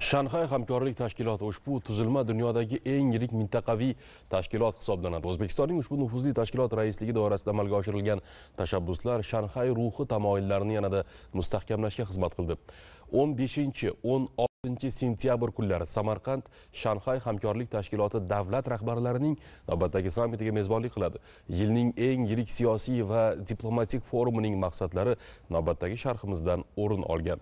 Shanxay hamkorlik tashkiloti ushbu tuzilma dunyodagi eng yirik mintaqaviy tashkilot hisoblanadi. O'zbekistonning ushbu nufuzli tashkilot raisligi doirasida amalga oshirilgan tashabbuslar Shanxay ruhi tamoyillarini yanada mustahkamlashga xizmat qildi. 15-16 sentyabr kunlari Samarqand Shanxay hamkorlik tashkiloti davlat rahbarlarining navbatdagi sammitiga mezbonlik qiladi. Yilning eng yirik siyosiy va diplomatik forumining maqsadlari navbatdagi sharhimizdan o'rin olgan.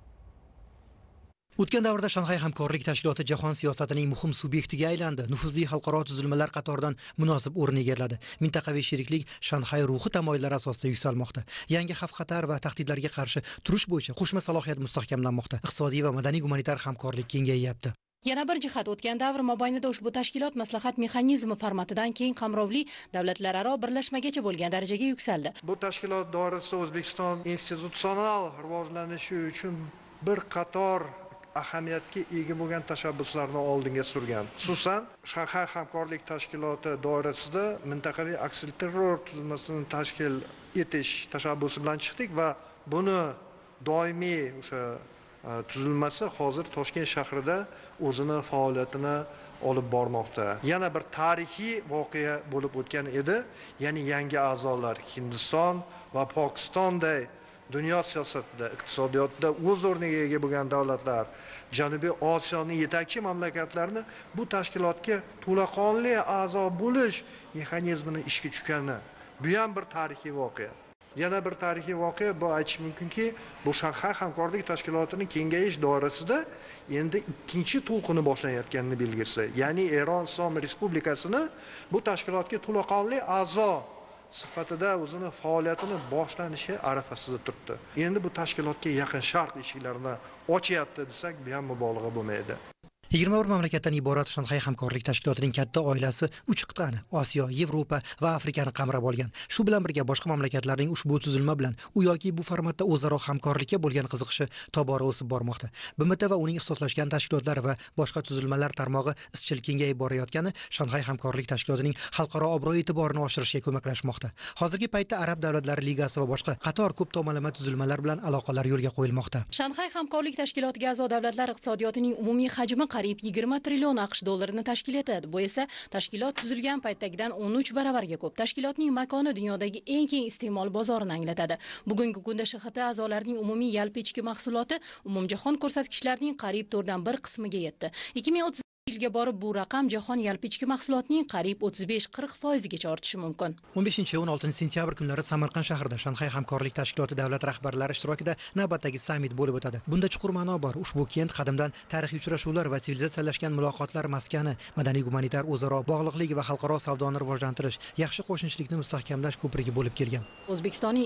O'tgan davrda Shanxay hamkorlik tashkiloti jahon siyosatining muhim subyektiga aylandi. Nufuzli xalqaro tuzilmalar qatoridan munosib o'rin egalladi. Mintaqaviy sheriklik Shanxay ruhi tamoyillari asosida yuksalmoqda. Yangi xavf-xatar va tahdidlarga qarshi turish bo'yicha qo'shma salohiyat mustahkamlanmoqda. Iqtisodiy va madaniy gumanitar hamkorlik kengayapti. Yana bir jihat, o'tgan davr mobaynida ushbu tashkilot maslahat mexanizmi formatidan keng qamrovli davlatlararo birlashmagacha bo'lgan darajaga yuksaldi. Bu tashkilot doirasida O'zbekiston institutsional rivojlanishi uchun bir qator ahamiyatga ega bo'lgan tashabbuslarni oldinga surgan. Xususan, Shanxay hamkorlik tashkiloti doirasida mintaqaviy aksilterror tuzilmasini tashkil etish tashabbusi bilan chiqdik va buni doimiy o'sha tuzilmasi hozir Toshkent shahrida o'zini faoliyatini olib bormoqda. Yana bir tarixiy voqea bo'lib o'tgan edi. Ya'ni yangi a'zolar Hindiston va Pokistonday dunyo siyosatida, iqtisodiyotda o'z o'rniga ega bo'lgan davlatlar, Janubiy Osiyoning yetakchi mamlakatlarini bu tashkilotga to'laqonli a'zo bo'lish mexanizmini ishga tushgani. Bu ham bir tarixiy voqea. Yana bir tarixiy voqea, bu aytish mumkinki, bu Shanxay hamkorlik tashkilotining kengayish doirasida endi ikkinchi to'lqini boshlanayotganini belgisi. Ya'ni Eron Islom Respublikasini bu tashkilotga to'laqonli a'zo sifatida o'zini faoliyatini boshlanishi arafasida turibdi. Endi bu tashkilotga yaqin Sharq eshiklarini ochyapti desak, bu ham mubolag'a bo'lmaydi. 21 mamlakatdan iborat Shanxay hamkorlik tashkilotining katta oilasi 3 qit'ani Osiyo, Yevropa va Afrikani qamrab olgan. Shu bilan birga boshqa mamlakatlarning ushbu tuzilma bilan u yoki bu formatda o'zaro hamkorlikka bo'lgan qiziqishi tobora o'sib bormoqda. BMT va uning ixtisoslashgan tashkilotlari va boshqa tuzilmalar tarmog'i izchil kengayib borayotgani Shanxay hamkorlik tashkilotining xalqaro obro'-e'tiborini oshirishga ko'maklashmoqda. Hozirgi paytda Arab davlatlari ligasi va boshqa qator ko'p tomonlama tuzilmalar bilan aloqalar yo'lga qo'yilmoqda. Shanxay hamkorlik tashkilotiga a'zo davlatlar iqtisodiyotining umumiy hajmi qariyb 20 trillion AQSh dollarini tashkil etadi. Bu esa tashkilot tuzilgan paytdagidan 13 baravarga ko'p. Tashkilotning makoni dunyodagi eng keng iste'mol bozorini anglatadi. Bugungi kunda SHT a'zolarining umumiy yalpi ichki mahsuloti umumjahon ko'rsatkichlarining qariyb 4/1 qismiga yetdi. 2030 yilga borib bu raqam jahon yalpi ichki mahsulotining qariyb 35-40% gacha ortishi mumkin. 15-16 sentyabr kunlari Samarqand shahrida Shanxay hamkorlik tashkiloti davlat rahbarlari ishtirokida navbatdagi sammit bo'lib o'tadi. Bunda chuqur ma'no bor. Ushbu kent qadimdan tarixiy uchrashuvlar va sivilizatsiyalashgan muloqotlar maskani, madaniy gumanitar o'zaro bog'liqlik va xalqaro savdoni rivojlantirish, yaxshi qo'shnichilikni mustahkamlash ko'prigi bo'lib kelgan. O'zbekistonning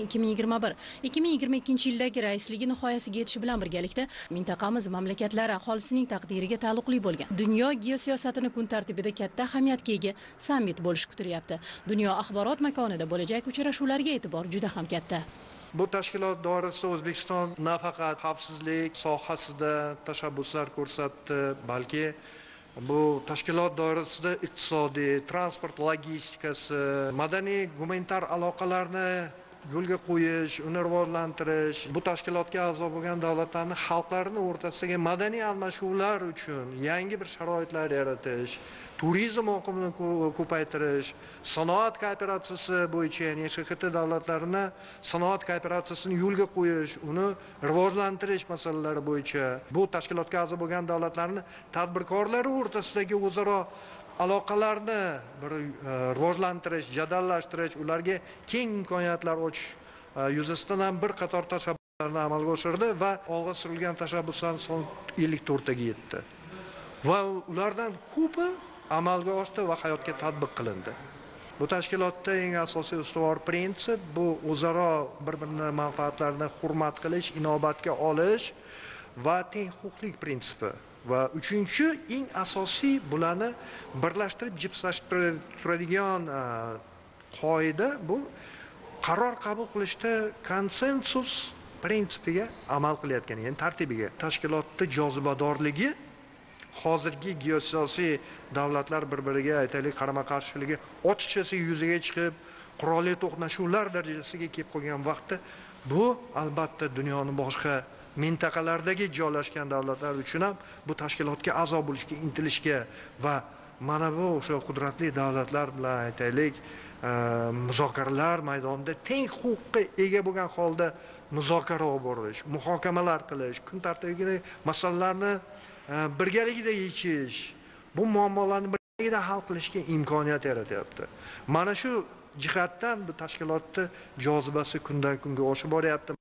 2021-2022 yildagi raisligi nihoyasiga yetishi bilan birgalikda mintaqamiz mamlakatlari aholisining taqdiriga taalluqli bo'lgan dunyo geosiyosatini kun tartibida katta ahamiyatga ega sammit bo'lishi kutilyapti. Dunyo axborot makonida bo'lajak uchrashuvlarga e'tibor juda ham katta. Bu tashkilot doirasida O'zbekiston nafaqat xavfsizlik sohasida tashabbuslar ko'rsatdi, balki bu tashkilot doirasida iqtisodiy, transport logistikasi, madaniy gumanitar aloqalarni yo'lga qo'yish, uni rivojlantirish, bu tashkilotga a'zo bo'lgan davlatlarning xalqlarining o'rtasidagi madaniy almashuvlar uchun yangi bir sharoitlar yaratish, turizm oqimini ko'paytirish, sanoat kooperatsiyasi bo'yicha, ya'ni SHT davlatlarini sanoat kooperatsiyasini yo'lga qo'yish, uni rivojlantirish masalalari bo'yicha bu tashkilotga a'zo bo'lgan davlatlarning tadbirkorlari o'rtasidagi o'zaro aloqalarni bir rivojlantirish, jadallashtirish, ularga keng imkoniyatlar ochish yuzasidan ham bir qator tashabbuslarni amalga oshirdi va olg'a surilgan tashabbuslarning soni 54 taga yetdi. Va ulardan ko'pi amalga oshdi va hayotga tatbiq qilindi. Bu tashkilotda eng asosiy ustuvor prinsip bu o'zaro bir-birini manfaatlarini hurmat qilish, inobatga olish va teng huquqlik prinsipi. Va uchinchi eng asosiy bularni birlashtirib jipslashtiradigan qoida bu qaror qabul qilishda konsensus prinsipiga amal qilayotgan, ya'ni tartibiga. Tashkilotning jozibadorligi hozirgi geosiyosiy davlatlar bir-biriga aytaylik qarama-qarshiligi ochiqchasi yuzaga chiqib, qurolli to'qnashuvlar darajasiga kelib qolgan vaqtda bu albatta dunyoning boshqa mintaqalardagi joylashgan davlatlar uchun ham bu tashkilotga a'zo bo'lishga intilishga va mana bu o'sha qudratli davlatlar bilan aytaylik muzokaralar maydonida teng huquqqa ega bo'lgan holda muzokara olib borish, muhokamalar qilish, kun tartibidagi masalalarni birgalikda yechish, bu muammolarni birgalikda hal qilishga imkoniyat yaratyapti. Mana shu jihatdan bu tashkilotning jozibasi kundan kunga oshib boryapti.